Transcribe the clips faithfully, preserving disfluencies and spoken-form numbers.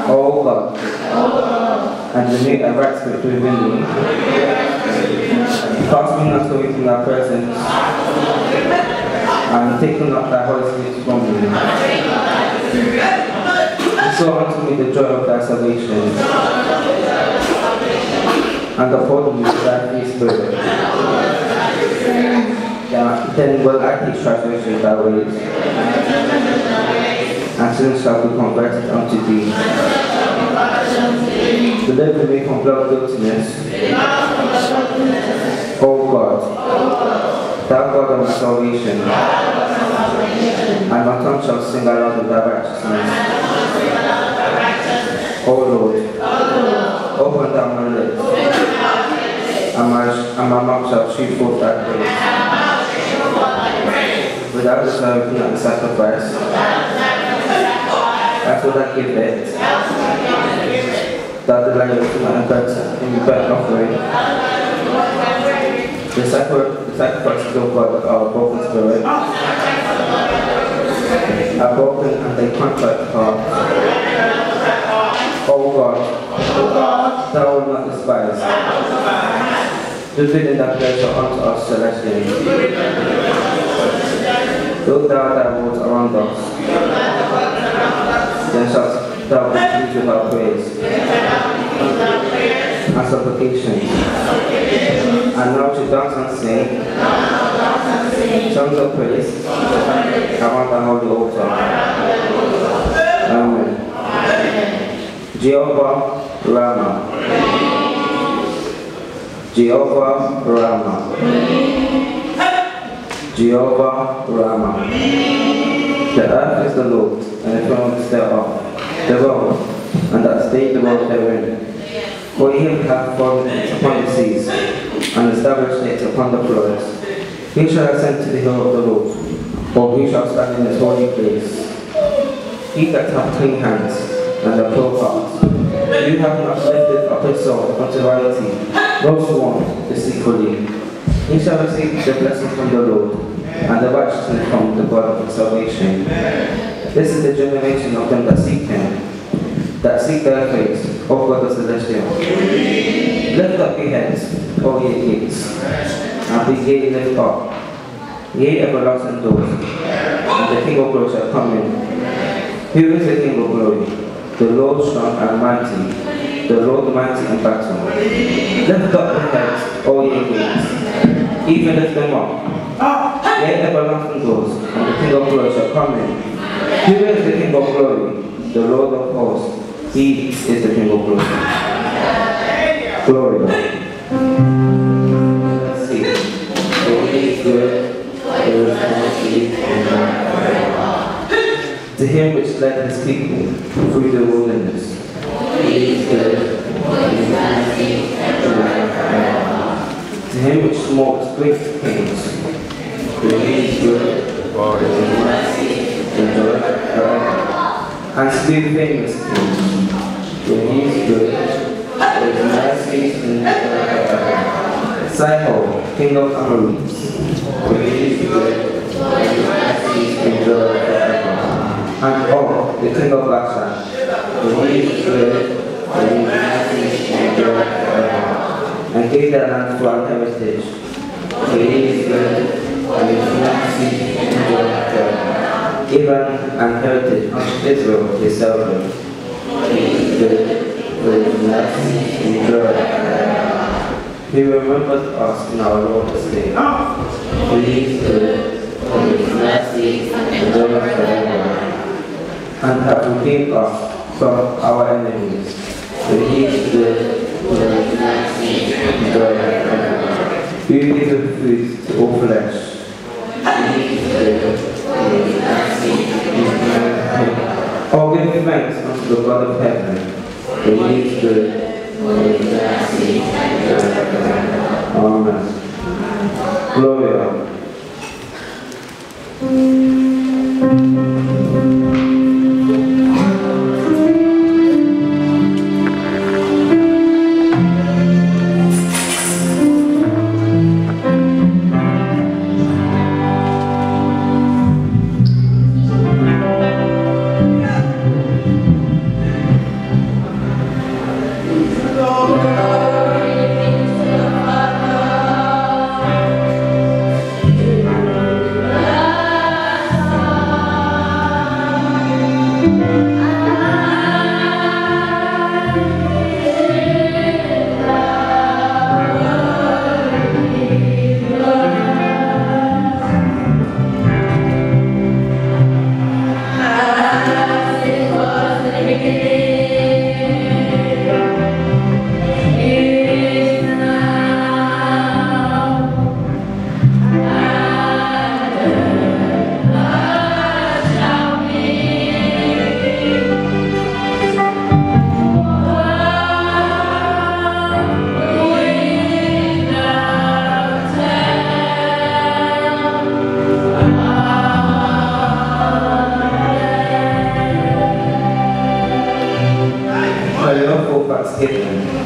O God, and renew a right spirit within me. Cast me not away from thy presence, and take not thy Holy Spirit from me. Restore unto me the joy of thy salvation, and uphold me with thy free spirit. Yeah, then will I teach transgression in thy ways, and sinners shall be converted unto thee. Deliver me from blood guiltiness, O God, thou God of my salvation, and my tongue shall sing aloud of thy righteousness. O Lord, open thou my lips, and my, and my mouth shall shoot forth thy praise. Without deserving the sacrifice, that's what I give it. Thou delightest in my burnt in burnt offering. The sacrifice, the sacrifices of God are broken spirit, are broken and they contrite heart. O God, thou wilt not despise. Do within thy pleasure unto us celestially. Build thou thy walls around us, then shalt thou be pleased with our praise and supplications. And now to dance and sing songs of praise around the holy altar. Amen. Jehovah Rama. Jehovah Rama. Jehovah Rama. The earth is the Lord, and the firmament thereof, the world, and that state the world therein. For he hath formed it upon the seas, and established it upon the floods. He shall ascend to the hill of the Lord, or he shall stand in his holy place. He that hath clean hands, and a pure heart, you have not lifted up his soul unto vanity, nor sworn deceitfully. He shall receive the blessing from the Lord, and the righteousness from the God of his salvation. This is the generation of them that seek him, that seek their face, O God of celestial. Lift up your heads, O ye gates, and be ye lift up, ye everlasting doors, and the King of glory shall come in. Who is the King of glory? The Lord strong and mighty, the Lord mighty in battle. Lift up your heads, O ye gates, even lift them up, yea everlasting doors, and the King of glory shall come in. Who is the King of glory? The Lord of hosts. He is the King of glory. Glory. Let's see. For he is good, there is mercy and forever. To him which led his people through the wilderness. He is good, there is mercy and forever. To him which smote great kings. For he is good, there is mercy and forever. And slew famous kings. For he is good, there is mercy and forever. Sihon, king of Amorites. For he is good, there is mercy and forever. And Og, the king of Bashan. For he is good, there is mercy and forever. And gave their land to our heritage. For he is good, there is mercy and forever. Given an heritage unto Israel his servant. He is good, there is mercy and forever. He remembers us in our Lord's day. For he is good, there is mercy and forever. And hath redeemed us from our enemies. For he is good, there is mercy and forever. Who giveth food to all flesh. He is good, there is mercy and forever. Oh, give thanks unto the God of heaven. For he is good, there is mercy and forever. Amen. Gloria. hit them.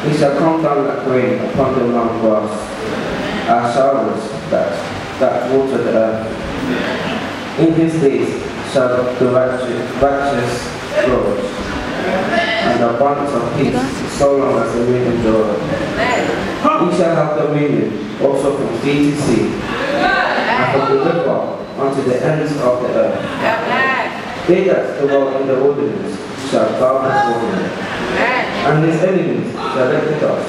He shall come down like rain upon the long grass, as showers that, that water the earth. In his days shall the righteous, righteous flourish, and abundance of peace, so long as the rain endureth. He shall have dominion also from sea to sea, and from the river unto the ends of the earth. They that dwell in the wilderness shall bow before him, and his enemies shall lift it up.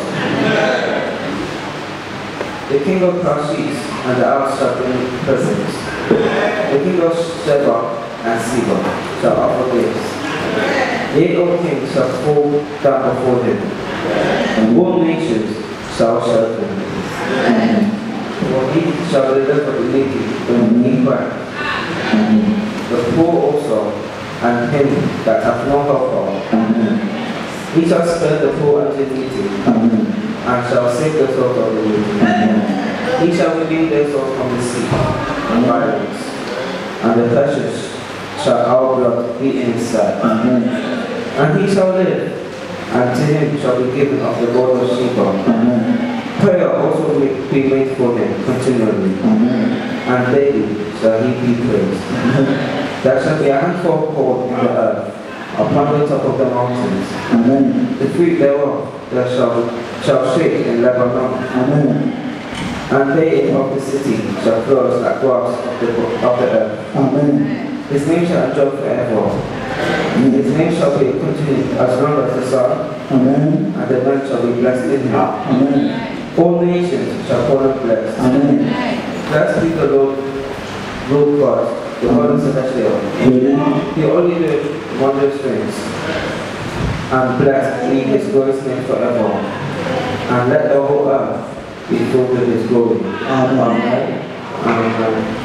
The king of Tarshish and the Arabs shall bring presents. The king of Sheba and Seba shall offer gifts. Yea, all kings shall fall down before him, and all nations shall serve him. For he shall deliver the needy when he cries, the poor also, and him that hath no helper. He shall spare the poor and the needy, and shall save the souls of the wicked. He shall redeem their souls from the sea and violence, and the precious shall our blood be in his sight. And he shall live, and to him shall be given of the Lord of Sheba. Prayer also will be made for him continually, and daily shall he be praised. There shall be a handful of gold in the earth, upon the top of the mountains. Amen. The fruit thereof there shall, shall shake in Lebanon. Amen. And they of the city shall flourish like grass of the, of the earth. Amen. His name shall endure forever. Amen. His name shall be continued as long as the sun. Amen. And the man shall be blessed in him. Amen. All nations shall call him blessed. Amen. Blessed be the Lord, Lord God, the God of Celestial. He only did wondrous things. And blessed be his glorious name forever. And let the whole earth be filled with his glory. Amen. Amen.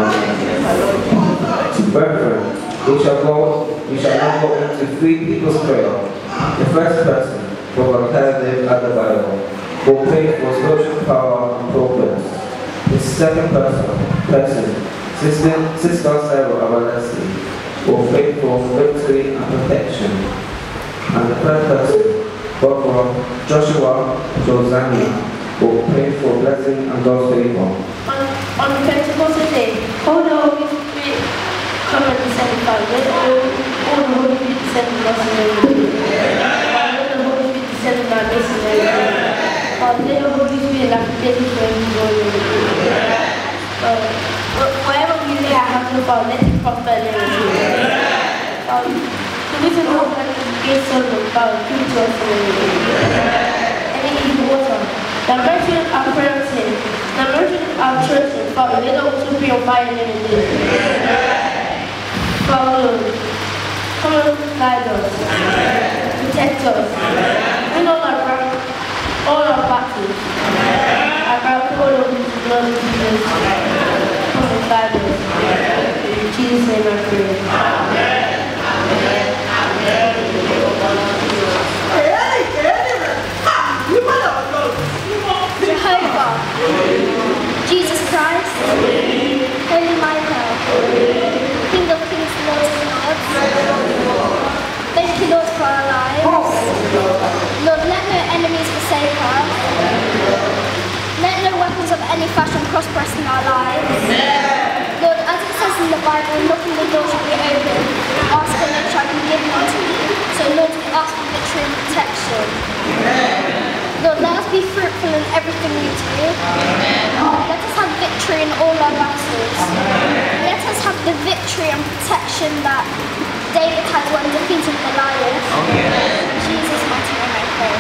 Amen. Brethren, we shall go, we shall now go into three people's prayer. The first person, Brother Kenneth at the Bible, will pray for spiritual power and progress. The second person, person Sister, Sister Sarah Abalasi, will pray for victory and protection. And the third person, Brother Joshua Josani, will pray for blessing and God's favor. On, on Pentecost day, all the Holy Spirit come and descend upon us. All the Holy Spirit descend upon us. All the Holy Spirit descend upon us. All the Holy Spirit like a baby for everybody. Wherever we lay our hands upon, let it prosper in um, the reason why we get so about give to us any evil water. The mercy of our prayers in, the mercy of our church in, Father, let us also be on fire in the Father, come and guide us, protect us, win all our all our battles. I pray all of this blood of Jesus. In Jesus' name I pray. Amen. Amen. Jehovah, Jesus Christ, Holy Michael, King of Kings, Lord of Lords, thank you, Lord, for our lives. Lord, let no enemies forsake us. Let no weapons of any fashion prosper us in our lives. Lord, as it says in the Bible, knock and the door shall be open, ask and it shall be given unto you. So Lord, we ask for victory and protection. Lord, let us be fruitful in everything we do. Let us have victory in all our battles. Let us have the victory and protection that David had when defeating Goliath. In Jesus' mighty name I pray.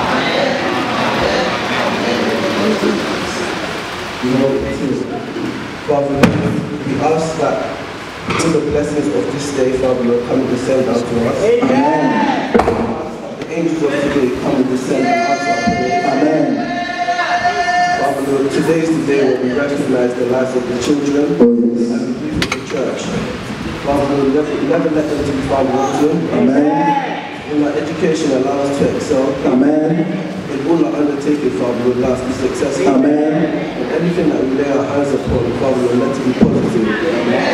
Father, we ask that all the blessings of this day, Father, Lord, come and descend down to us. Amen. The angels of today come and descend and answer our prayers. Amen. Father, Lord, today is the day where we recognize the lives of the children and the youth of the church. Father, Lord, never, never let them to be found wanting. Amen. In our education, allow us to excel. Amen. In all our undertaking, Father, Lord, let us be successful. Amen. And anything that we lay our hands upon, Father, Lord, let it be positive.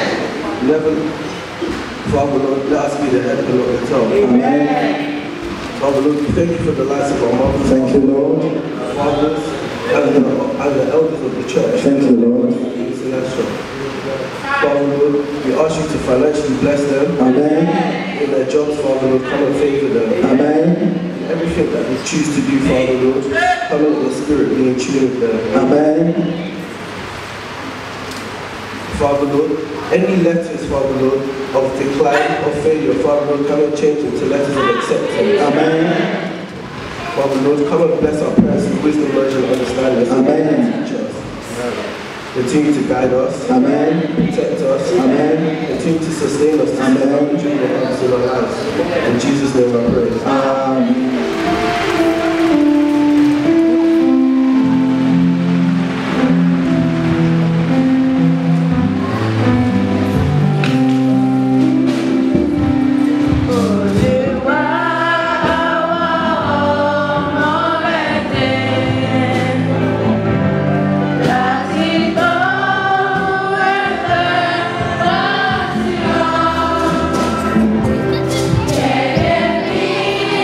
Amen. Never, Father, Lord, let us be the head and not the tail. Amen. Father Lord, we thank you for the lives of our mothers. Thank you, Lord. Our fathers, and the, and the elders of the church. Thank you, Lord. International. Father Lord, we ask you to financially bless them. Amen. In their jobs, Father Lord, come and favor them. Amen. Everything that they choose to do, Father Lord, come and let your spirit be in tune with them. Amen. Father Lord, any letters, Father Lord, of decline or failure, Father Lord, come and change into letters of acceptance. Amen. Father Lord, come and bless our prayers with wisdom, knowledge, and understanding. Amen. Teach us. Continue to guide us. Amen. Protect us. Amen. Continue to sustain us. Amen. To dream of in our lives. In Jesus' name I pray. Amen. Yeah.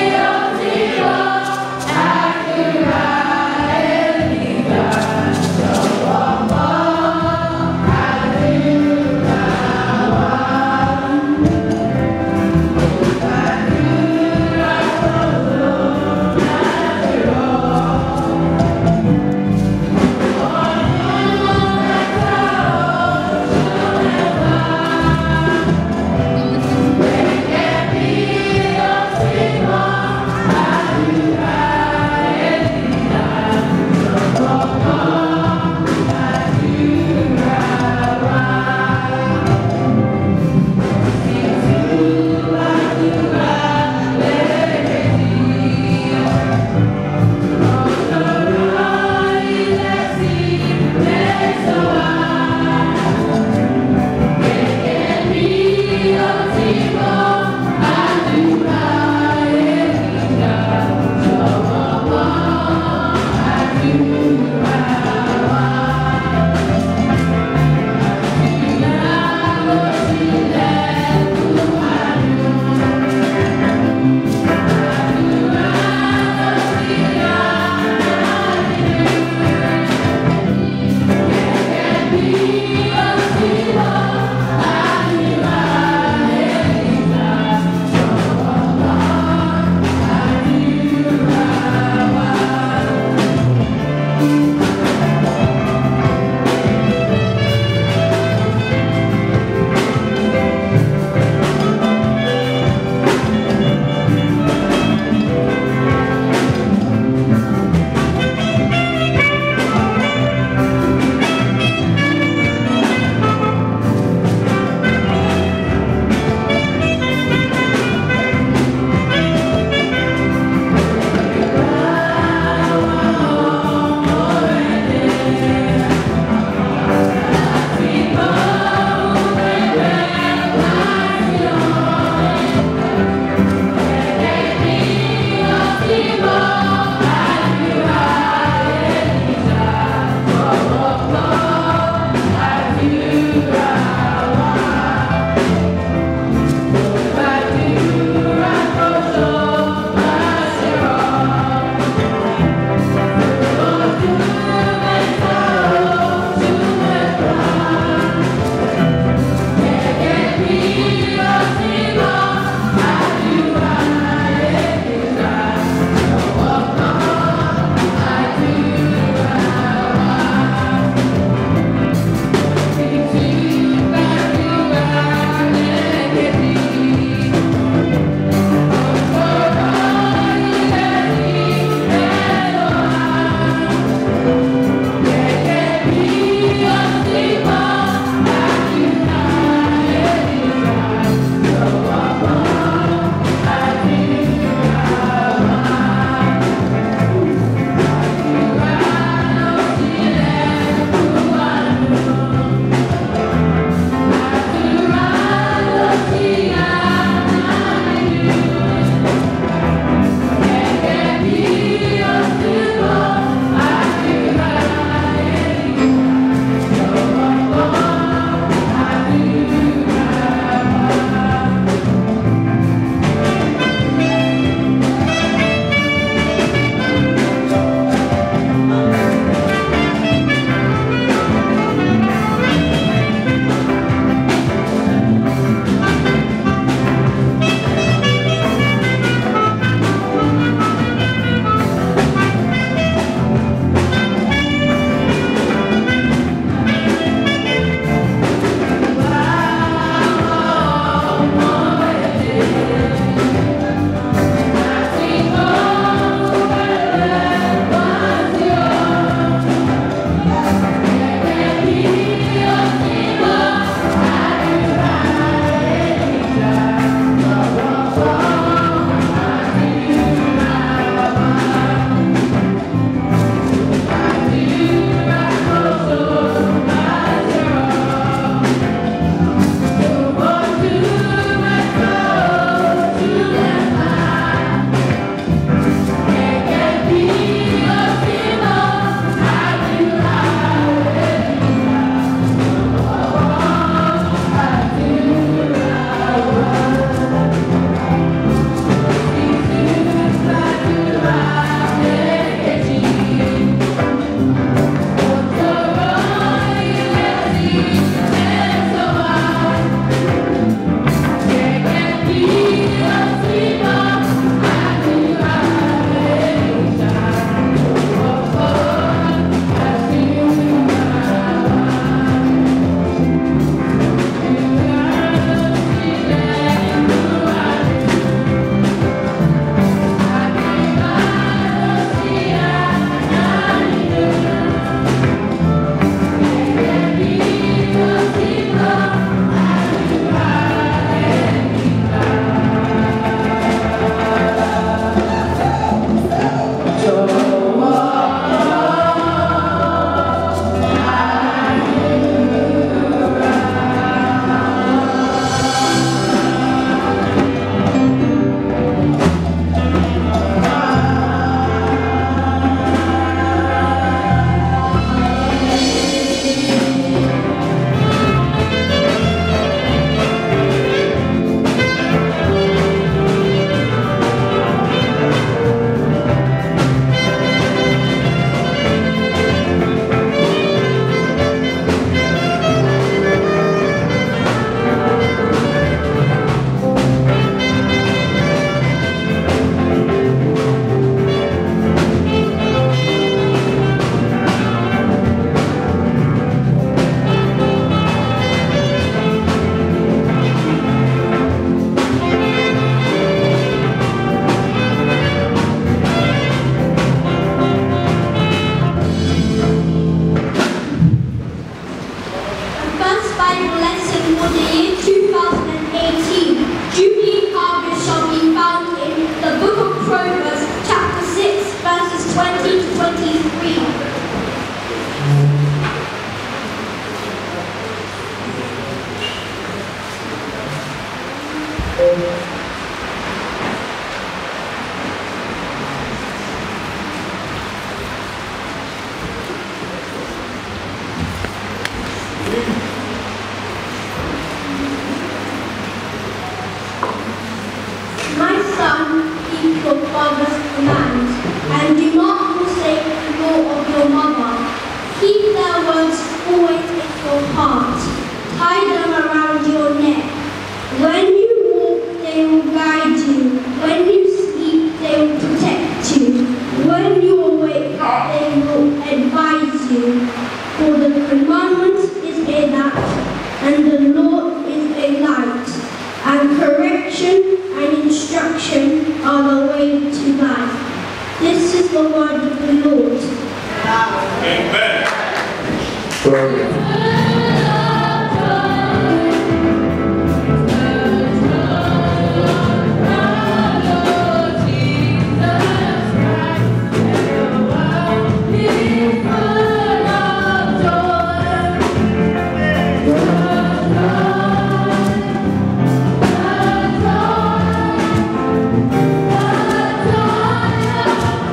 your father's commands, and do not forsake the law of your mother. Keep their words always in your heart. Tie them around your neck. When you walk, they will guide you. When you sleep, they will protect you. When you awake, they will advise you. For the commandment is a lamp, and the law is a light, and correction and instruction are the way to life. This is the word of the Lord. Amen. Glory.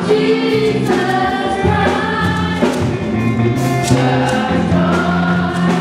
Jesus Christ, the joy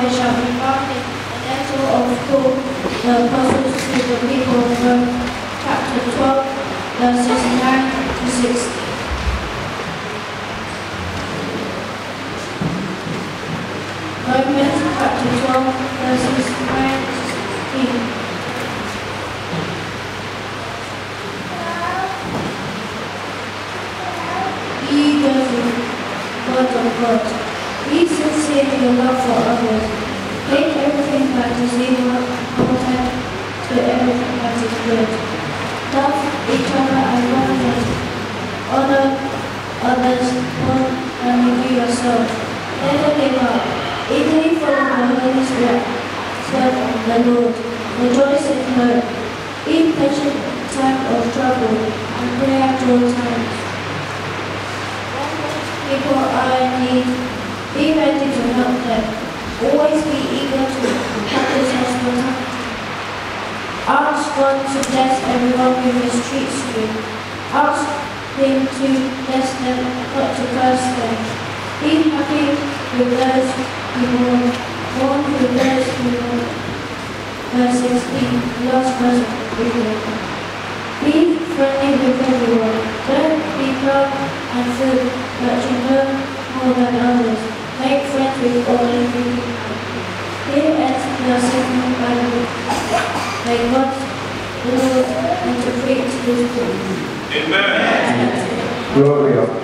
Yahweh shall be found in the letter of Paul, the apostles to the people of Rome, chapter twelve, verses nine to sixteen. Romans chapter twelve, verses nine to sixteen. Ye therefore, God of God, be sincere in your love for others. Hate everything that is evil, hold to everything that is good. Love each other as one another. Honor others more than you do yourself. Never give up. Eagerly follow the Holy Spirit. Serve the Lord. Rejoice in hope. Be patient in time of trouble and pray at all times. People are in need, be ready to help them. Always be eager to practice hospitality. Ask God to bless everyone who mistreats you. Ask Him to bless them, not to curse them. Be happy with those who mourn, mourn with those who mourn. Verse sixteen, last verse of the reading. Be friendly with everyone. Don't be proud and full that you know more than others. Make friends with all living people. Here ends the second Bible. May God, the Lord, interpret His book. Amen. Gloria.